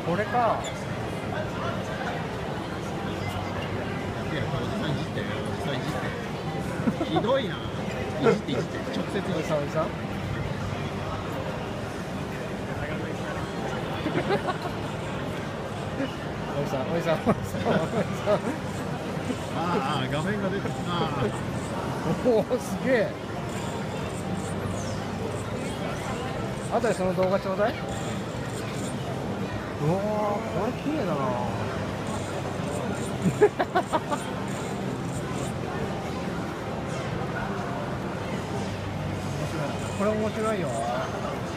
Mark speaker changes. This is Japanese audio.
Speaker 1: これか。
Speaker 2: いや、おじさんいじってよ、おじさんいじって。ひどいな。いじっていじって、直接
Speaker 1: おじさんおじさん。おじさんおじさんおじさんおじさん。
Speaker 2: ああ、画面が出てる。あ
Speaker 1: おお、すげえ。あとでその動画ちょうだい。うわー、これ綺麗だな。これ面白いよ。